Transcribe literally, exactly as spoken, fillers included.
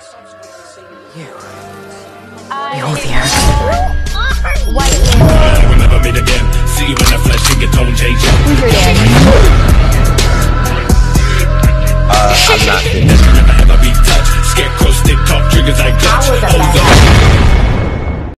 You. I You're the answer. White Remember me again. See you in the flesh, in your tone, J J. Who's your dad? Uh, I'm not.